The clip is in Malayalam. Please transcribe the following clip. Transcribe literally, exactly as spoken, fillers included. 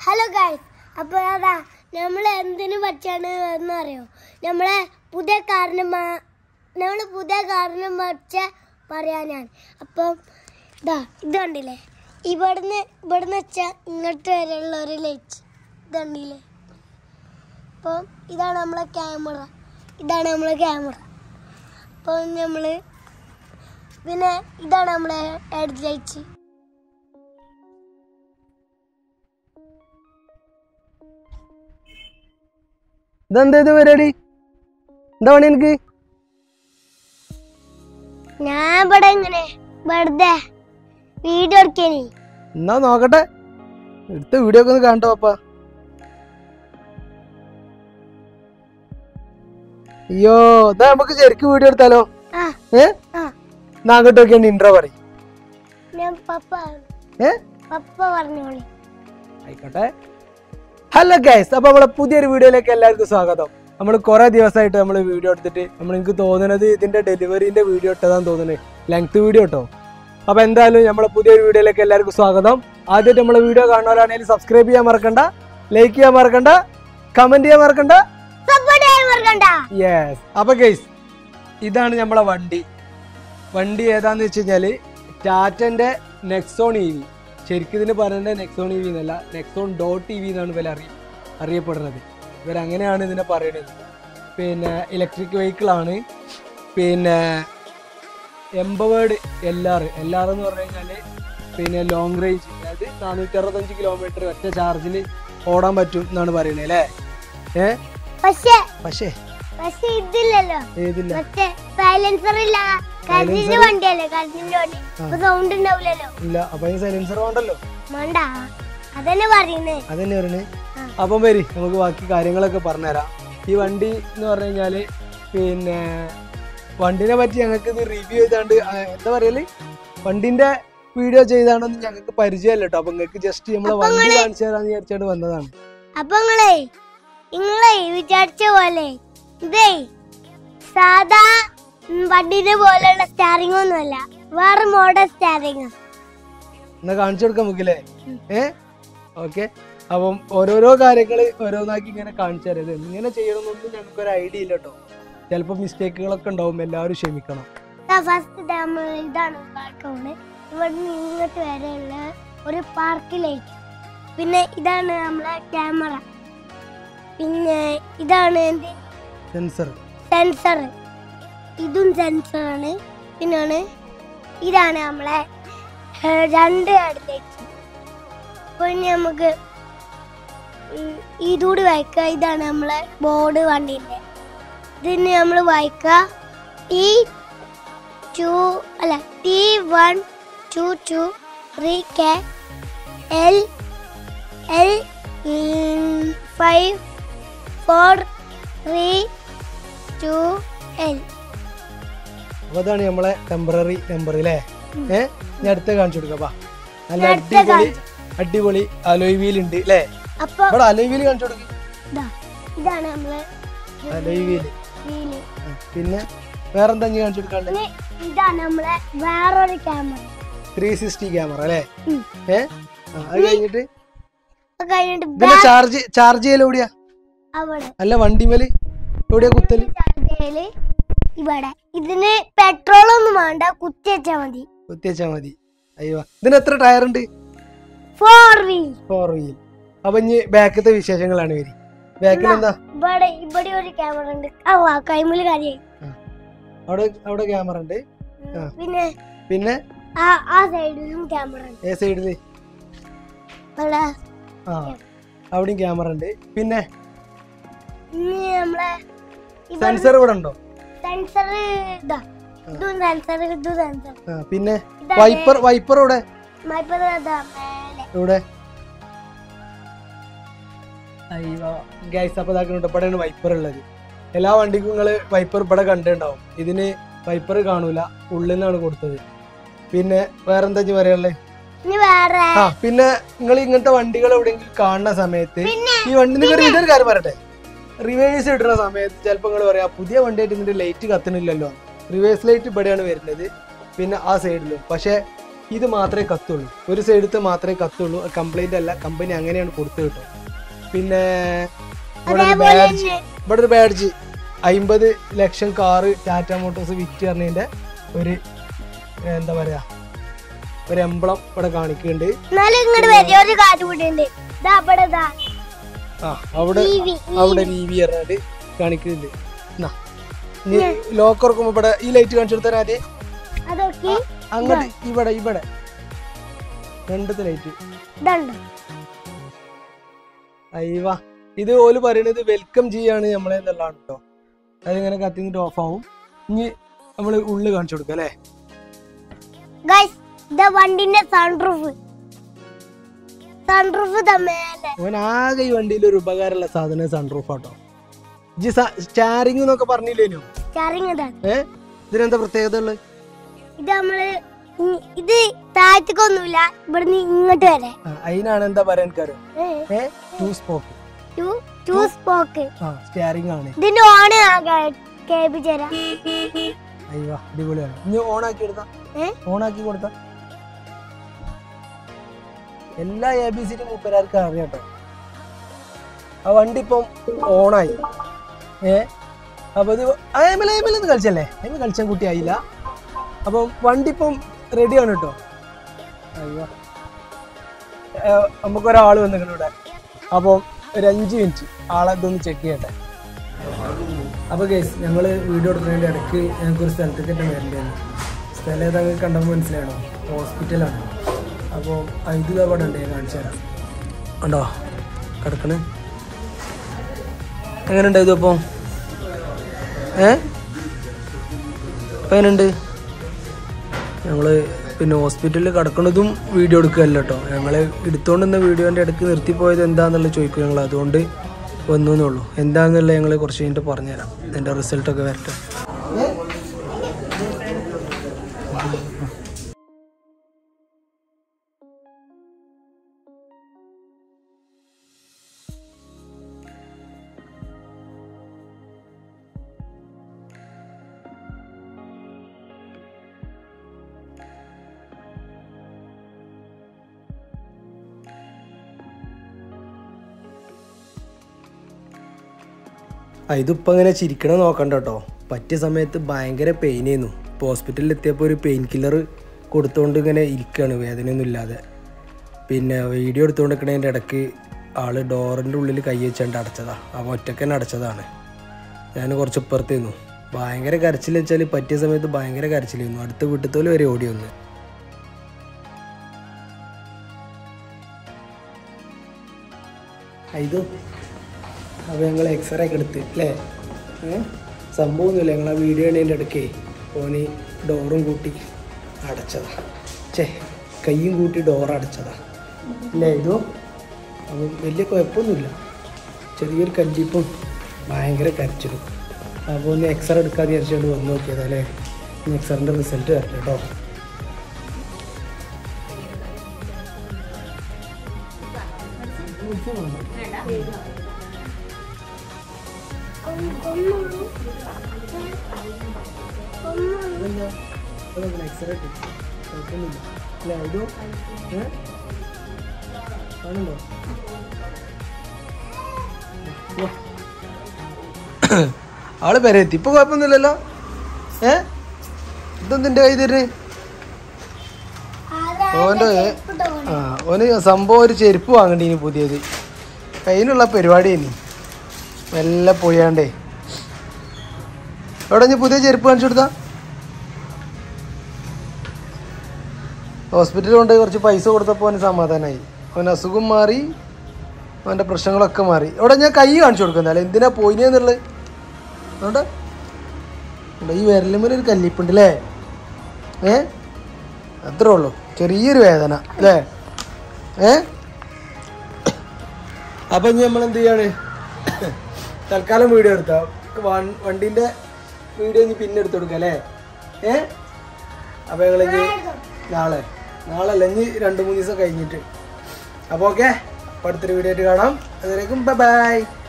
ഹലോ ഗൈസ്, അപ്പോൾ അതാ നമ്മൾ എന്തിനു പറ്റാണ് എന്നറിയോ? നമ്മളെ പുതിയ കാരണം നമ്മൾ പുതിയ കാരണം വച്ച പറയാനാണ്. അപ്പം ഇതാ ഇത് കണ്ടില്ലേ, ഇവിടുന്ന് ഇവിടുന്ന് വെച്ചാൽ ഇങ്ങോട്ട് വരെയുള്ള ഒരു ലൈറ്റ് ഇത് കണ്ടില്ലേ. അപ്പം ഇതാണ് നമ്മളെ ക്യാമറ, ഇതാണ് നമ്മളെ ക്യാമറ. അപ്പം നമ്മൾ പിന്നെ ഇതാണ് നമ്മളെ ഹെഡ് ലൈറ്റ്. ഇതെന്താ പരിപാടി? എന്താ പണി എനിക്ക്? ഞാൻ ഇവിടെ ഇങ്ങനെ വെറുതെ വീഡിയോ എടുക്കേനി. എന്നാ നോക്കട്ടെ, എടുത്ത വീഡിയോ ഒക്കെ ഒന്ന് കാണട്ടോ അപ്പ. അയ്യോ, ഇതാ നമുക്ക് ശരിക്കും വീഡിയോ എടുത്താലോ? ഏ എന്നാ അങ്ങോട്ട് നോക്കിയാണ്ട് ഇൻട്രോ പറയും. ആയിക്കോട്ടെ. ഹലോ ഗൈസ്, അപ്പൊ നമ്മളെ പുതിയൊരു വീഡിയോയിലേക്ക് എല്ലാവർക്കും സ്വാഗതം. നമ്മൾ കുറെ ദിവസമായിട്ട് നമ്മൾ വീഡിയോ എടുത്തിട്ട് നമ്മൾ എനിക്ക് തോന്നുന്നത് ഇതിന്റെ ഡെലിവറിന്റെ വീഡിയോ ഇട്ടതാന്ന് തോന്നുന്നത്, ലെങ്ത് വീഡിയോ കേട്ടോ. അപ്പൊ എന്തായാലും നമ്മളെ പുതിയൊരു വീഡിയോയിലേക്ക് എല്ലാവർക്കും സ്വാഗതം. ആദ്യമായിട്ട് നമ്മളെ വീഡിയോ കാണുന്നവരാണെങ്കിൽ സബ്സ്ക്രൈബ് ചെയ്യാൻ മറക്കണ്ട, ലൈക്ക് ചെയ്യാൻ മറക്കണ്ട, കമന്റ് ചെയ്യാൻ മറക്കണ്ട. യെസ്. അപ്പൊ ഗൈസ്, ഇതാണ് നമ്മളെ വണ്ടി. വണ്ടി ഏതാന്ന് വെച്ച് കഴിഞ്ഞാല് ടാറ്റന്റെ നെക്സോൺ ഇ വി. ശരിക്കും ഇതിന് പറയുന്നത് നെക്സോൺ ഇ വി എന്നല്ല, നെക്സോൺ ഡോട്ട് ഇ വി എന്നാണ് ഇവർ അറിയ അറിയപ്പെടുന്നത്. ഇവരങ്ങനെയാണ് ഇതിനെ പറയുന്നത്. പിന്നെ ഇലക്ട്രിക് വെഹിക്കിളാണ്. പിന്നെ empowered L R L R എന്ന് പറഞ്ഞു കഴിഞ്ഞാൽ പിന്നെ ലോങ് റേഞ്ച്, അതായത് നാനൂറ്റി അറുപത്തഞ്ച് കിലോമീറ്റർ ഒറ്റ ചാർജിൽ ഓടാൻ പറ്റും എന്നാണ് പറയുന്നത് അല്ലേ? ഏഹ് പക്ഷേ പക്ഷേ ഇതില്ലല്ലോ, ഏതില്ല, സൈലൻസർ ഇല്ല. വണ്ടിയല്ലേ, സൗണ്ട് ഉണ്ടാവില്ലല്ലോ. ഇല്ല. അപ്പൊ അതിന് സൈലൻസർ വേണ്ടല്ലോ. അതന്നെ പറയുന്നേ, അതന്നെ പറയുന്നത്. അപ്പം വരി നമുക്ക് ബാക്കി കാര്യങ്ങളൊക്കെ പറഞ്ഞുതരാം. ഈ വണ്ടി എന്ന് പറഞ്ഞു കഴിഞ്ഞാല് പിന്നെ വണ്ടിനെ പറ്റി ഞങ്ങൾക്ക് ഇത് റിവ്യൂ ചെയ്താണ്ട് എന്താ പറയല്, വണ്ടിന്റെ വീഡിയോ ചെയ്താണ്ടൊന്നും ഞങ്ങൾക്ക് പരിചയമല്ല കേട്ടോ. അപ്പൊ നിങ്ങൾക്ക് ജസ്റ്റ് നമ്മളെ വണ്ടി കാണിച്ചു തരാന്ന് വിചാരിച്ചാണ്ട് വന്നതാണ്. അപ്പൊ നിങ്ങളെ നിങ്ങളെ വിചാരിച്ച പോലെ ഇതേ സാധാ വണ്ടിന്റെ പോലെയുള്ള സ്റ്റാറിംഗ് ഒന്നുമല്ല, വേറെ മോഡൽ സ്റ്റാറിംഗ്. എന്നാ കാണിച്ചു കൊടുക്കാം നമുക്കല്ലേ? ഏ ഓക്കെ. അപ്പം ഓരോരോ കാര്യങ്ങള് ഓരോന്നാക്കി ഇങ്ങനെ കാണിച്ചു തരാം. ഇങ്ങനെ ചെയ്യണമെന്നൊന്നും ഞങ്ങൾക്ക് ഒരു ഐഡിയ ഇല്ല കേട്ടോ. ചിലപ്പോ മിസ്റ്റേക്കുകളൊക്കെ ഉണ്ടാവും, എല്ലാവരും ക്ഷമിക്കണം. ഫസ്റ്റ് ഇതാണ് ഇവിടുന്ന് ഇങ്ങോട്ട് വരെയുള്ള ഒരു പാർക്കിലേക്ക്. പിന്നെ ഇതാണ് നമ്മളെ ക്യാമറ. പിന്നെ ഇതാണ് സെൻസർ സെൻസർ ഇതും സെൻസറാണ്. പിന്നാണ് ഇതാണ് നമ്മളെ രണ്ട് ഹെഡ്ലൈറ്റ്. പിന്നെ നമുക്ക് ഇതൂടി വായിക്കുക. ഇതാണ് നമ്മളെ ബോർഡ് വണ്ടീൻ്റെ. ഇതിന് നമ്മൾ വായിക്കുക ടി ടു അല്ല T one two two three K L L five four three two L. അപ്പൊ അതാണ് നമ്മളെ ടെമ്പററി നമ്പർ അല്ലേ? ഏഹ് ഞാൻ അടുത്ത കാണിച്ചു കൊടുക്കാം. നല്ല അടിപൊളി അടിപൊളി അലോയ് വീൽ ഉണ്ട് അല്ലേ? ഇവിടെ അലോയ് വീൽ കാണിച്ചു കൊടുക്കും. ഇതാണ് നമ്മളെ അലോയ് വീൽ. പിന്നെ വേറെന്താ ഞാൻ കാണിച്ചു കൊടുക്കാണ്ട്? ഇതാണ് നമ്മളെ വേറൊരു ക്യാമറ, ത്രീ സിക്സ്റ്റി ക്യാമറ അല്ലേ? ഏഹ് അത് കഴിഞ്ഞിട്ട് കഴിഞ്ഞിട്ട് ചാർജ് ചാർജ് ചെയ്യല് എവിടെയാ? അല്ല വണ്ടിമേല് എവിടെയാ കുത്തല്? ഇവിടെ ഇതിന് പെട്രോൾ ഒന്നും വേണ്ട, കുത്തി വെച്ചാ മതി. കുത്തി വെച്ചാ മതി. അയ്യോ, ഇതിന് എത്ര ടയർ ഉണ്ട്? Four wheel. Four wheel. അപ്പൊ ഇനി ബാക്കത്തെ വിശേഷങ്ങളാണ് വരി. ബാക്കിൽ എന്താ? ഇവിടെ ഇവിടെ ഒരു ക്യാമറ ഉണ്ട്. കൈമുല് കാര്യമായി. അവിടെ അവിടെ ക്യാമറ ഉണ്ട്. പിന്നെ പിന്നെ ആ സൈഡിലും ക്യാമറ ഉണ്ട്. ഏ സൈഡില്? ആ അവിടെയും ക്യാമറ ഉണ്ട്. പിന്നെ നമ്മളെ സെൻസർ ഇവിടെ ഉണ്ടോ? സെൻസർ ഇതാ, ഇതും സെൻസർ, ഇതും സെൻസർ. പിന്നെ വൈപ്പർ വൈപ്പർ ഇവിടെ ഇവിടെ. അയ്യോ ഗൈസ്, അപ്പൊ ഇതാക്കുന്നുണ്ട്. ഇവിടെയാണ് വൈപ്പർ ഉള്ളത്. എല്ലാ വണ്ടിക്കും നിങ്ങള് വൈപ്പർ ഇവിടെ കണ്ടിട്ടുണ്ടാവും. ഇതിന് വൈപ്പർ കാണൂല, ഉള്ളിൽ നിന്നാണ് കൊടുത്തത്. പിന്നെ വേറെന്താ പറയാനുള്ളത്? ആ പിന്നെ നിങ്ങൾ ഇങ്ങനത്തെ വണ്ടികൾ എവിടെയെങ്കിലും കാണുന്ന സമയത്ത് ഈ വണ്ടി നിങ്ങൾ ഇതൊരു കാര്യം പറയട്ടെ, റിവേഴ്സ് ഇടുന്ന സമയത്ത് ചിലപ്പോൾ നിങ്ങൾ പറയാം പുതിയ വണ്ടിയായിട്ട് ഇതിന്റെ ലൈറ്റ് കത്തണില്ലല്ലോ. റിവേഴ്സ് ലൈറ്റ് ഇവിടെയാണ് വരുന്നത്, പിന്നെ ആ സൈഡിലും. പക്ഷെ ഇത് മാത്രമേ കത്തുള്ളൂ, ഒരു സൈഡത്തെ മാത്രമേ കത്തുള്ളൂ. കംപ്ലൈന്റ് അല്ല, കമ്പനി അങ്ങനെയാണ് കൊടുത്തു കിട്ടും. പിന്നെ ഇവിടെ ഒരു ബാഡ്ജ് ഇവിടെ ഒരു ബാഡ്ജ് അമ്പത് ലക്ഷം കാറ് ടാറ്റ മോട്ടോഴ്സ് വിറ്റ് പറഞ്ഞതിന്റെ ഒരു എന്താ പറയാ ഒരു എംബ്ലം ഇവിടെ കാണിക്കുന്നുണ്ട്. ആ അവിടെ അവിടെ വി വി പറഞ്ഞിട്ട് കാണിക്കുന്നുണ്ട്. ലോക്ക് തുറക്കുമ്പോ ഇവിടെ ഈ ലൈറ്റ് കാണിച്ചു കൊടുത്താൽ ആദ്യം അങ്ങോട്ട് ഇവിടെ ഇവിടെ രണ്ടത്തെ ലൈറ്റ് അയ്യവാ. ഇത് ഓല് പറയണത് വെൽക്കം ചെയ്യാണ് നമ്മളെ എന്നുള്ളതാണ് കേട്ടോ. അതിങ്ങനെ കത്തിന്നിട്ട് ഓഫ് ആവും. ഇനി നമ്മള് ഉള്ളു കാണിച്ചു കൊടുക്കാം അല്ലേ. ഓൻ ആകെ ഈ വണ്ടിയിൽ ഒരു ഉപകാരമുള്ള സാധനം സൺറൂഫ് ആട്ടോ. സ്റ്റാരിങ് എന്നൊക്കെ പറഞ്ഞില്ലേനോ? ഏഹ് ഇതിനെന്താ പ്രത്യേകത ഉള്ളത്? ഇത് നമ്മള് ഇത് താഴത്തേക്കൊന്നുമില്ല, ഇവിടുന്ന് ഇങ്ങോട്ട് വരെ. അതിനാണ് എന്താ പറയാൻ കാര്യം two spoke two spoke steering ആണ്. ഇതിന്റെ ഓൺ കേൾപ്പിച്ചേരാ. അയ്യോ അടിപൊളിയാണ്. ഇനി ഓൺ ആക്കി എടുത്താ ഓൺ ആക്കി കൊടുത്താ എല്ലാ എ ബി സിന്റെ മൂപ്പരാർക്ക് അറിയാട്ടോ. ആ വണ്ടി ഇപ്പം ഓണായി. ഏ അപ്പൊ ഇത് അയമലയമലെന്ന് കളിച്ചല്ലേ, അതിന് കളിച്ചാൻ കുട്ടി ആയില്ല. അപ്പം വണ്ടി ഇപ്പം റെഡിയാണ് കേട്ടോ. അയ്യോ നമുക്കൊരാൾ വന്നിട്ടുണ്ട് ഇവിടെ. അപ്പം ഒരു അഞ്ച് മിനിറ്റ് ആളെ ഇതൊന്ന് ചെക്ക് ചെയ്യട്ടെ. അപ്പോൾ ഗൈസ് ഞങ്ങൾ വീഡിയോ എടുക്കുന്നതിൻ്റെ ഇടയ്ക്ക് ഞങ്ങൾക്കൊരു സ്ഥലത്തേക്ക് തന്നെ വരേണ്ടതാണ്. സ്ഥലം ഏതാ കണ്ടപ്പോൾ മനസ്സിലാണോ? ഹോസ്പിറ്റലാണ്. അപ്പോൾ ഇത് അവിടെ ഉണ്ട്, ഞാൻ കാണിച്ചു തരാം. ഉണ്ടോ കിടക്കണേ? എങ്ങനെയുണ്ട് ഇതിപ്പോൾ? ഏ ഇപ്പം എങ്ങനെയുണ്ട്? ഞങ്ങൾ പിന്നെ ഹോസ്പിറ്റലിൽ കിടക്കുന്നതും വീഡിയോ എടുക്കുകയല്ല കേട്ടോ. ഞങ്ങൾ എടുത്തുകൊണ്ടിരുന്ന വീഡിയോൻ്റെ ഇടയ്ക്ക് നിർത്തിപ്പോയത് എന്താണെന്നുള്ളത് ചോദിക്കും ഞങ്ങൾ. അതുകൊണ്ട് വന്നു എന്നുള്ളൂ. എന്താണെന്നുള്ളത് ഞങ്ങൾ കുറച്ച് കഴിഞ്ഞിട്ട് പറഞ്ഞുതരാം. എൻ്റെ റിസൾട്ടൊക്കെ വരട്ടെ. ഇതിപ്പോൾ ഇങ്ങനെ ചിരിക്കണം നോക്കണ്ട കേട്ടോ. പറ്റിയ സമയത്ത് ഭയങ്കര പെയിൻ ആയിരുന്നു. ഇപ്പോൾ ഹോസ്പിറ്റലിൽ എത്തിയപ്പോൾ ഒരു പെയിൻ കില്ലർ കൊടുത്തുകൊണ്ട് ഇങ്ങനെ ഇരിക്കുകയാണ്, വേദനയൊന്നും ഇല്ലാതെ. പിന്നെ വീഡിയോ എടുത്തുകൊണ്ടിരിക്കണതിൻ്റെ ഇടയ്ക്ക് ആൾ ഡോറിൻ്റെ ഉള്ളിൽ കൈ വെച്ചാണ്ട് അടച്ചതാണ്. ആ ഒറ്റക്ക് തന്നെ അടച്ചതാണ്. ഞാൻ കുറച്ച് ഇപ്പുറത്തേന്നു. ഭയങ്കര കരച്ചിൽ വെച്ചാൽ പറ്റിയ സമയത്ത് ഭയങ്കര കരച്ചിലായിരുന്നു. അടുത്ത വീട്ടിൽ വരെ ഓടി വന്ന്. ഇത് അപ്പോൾ ഞങ്ങൾ എക്സ്റേ ഒക്കെ എടുത്ത് അല്ലേ? സംഭവമൊന്നുമില്ല. ഞങ്ങൾ ആ വീഡിയോ ചെയ്യണതിൻ്റെ ഇടയ്ക്ക് ഓന് ഡോറും കൂട്ടി അടച്ചതാ. ചേ കയ്യും കൂട്ടി ഡോർ അടച്ചതാ അല്ലേ? ഇതോ അപ്പം വലിയ കുഴപ്പമൊന്നുമില്ല. ചെറിയൊരു കല്ലിപ്പും ഭയങ്കര കരച്ചിലും. അപ്പോൾ ഒന്ന് എക്സ്റേ എടുക്കാതെ വിചാരിച്ചുകൊണ്ട് വന്ന് നോക്കിയതാ അല്ലേ? എക്സ്റേൻ്റെ റിസൾട്ട് വരട്ടെ കേട്ടോ. എക്സ്റേ കുഴപ്പമൊന്നുമില്ല അല്ലേ? ഇതോ ഏ ആണല്ലോ. ആള് പേരെത്തി. ഇപ്പൊ കുഴപ്പമൊന്നുമില്ലല്ലോ. ഏ ഇതെന്തിന്റെ കൈ തരുന്നേ? ഓൻ്റെ ആ ഓന് സംഭവം ഒരു ചെരുപ്പ് വാങ്ങണ്ടി ഇനി പുതിയത്. കയ്യിലുള്ള പരിപാടി ഇനി മെല്ലെ പോയാണ്ടേ. എവിടെ ഇനി പുതിയ ചെരുപ്പ് കാണിച്ചു കൊടുത്താ? ഹോസ്പിറ്റലിൽ കൊണ്ട് കുറച്ച് പൈസ കൊടുത്തപ്പോൾ അവന് സമാധാനമായി. അവന് അസുഖം മാറി, അവൻ്റെ പ്രശ്നങ്ങളൊക്കെ മാറി. ഇവിടെ ഞാൻ കൈ കാണിച്ചു കൊടുക്കുന്നല്ലേ, എന്തിനാ പോയിനെന്നുള്ളത്. അതുകൊണ്ട് ഈ വിരലുമ്മേൽ ഒരു കല്ലിപ്പുണ്ട് അല്ലേ? ഏ അത്രേ ഉള്ളൂ, ചെറിയൊരു വേദന അല്ലേ? ഏ അപ്പം ഇനി നമ്മൾ എന്ത് ചെയ്യാണ്? തൽക്കാലം വീഡിയോ എടുത്താൽ വണ്ടീൻ്റെ വീഡിയോ ഇനി പിന്നെ എടുത്ത് കൊടുക്കാം അല്ലേ? ഏ അപ്പം ഞങ്ങളിനി നാളെ നാളെ അല്ല ഇനി രണ്ട് മൂന്ന് ദിവസം കഴിഞ്ഞിട്ട്. അപ്പോൾ ഓക്കെ, അപ്പോൾ അടുത്തൊരു വീഡിയോ ആയിട്ട് കാണാം. അതുവരേക്കും ബൈ ബൈ.